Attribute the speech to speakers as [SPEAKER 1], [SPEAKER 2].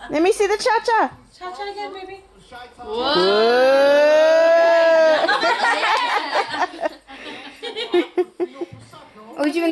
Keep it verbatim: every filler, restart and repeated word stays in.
[SPEAKER 1] Let me see the cha-cha.
[SPEAKER 2] Cha-cha again, baby.
[SPEAKER 1] Whoa. Oh, you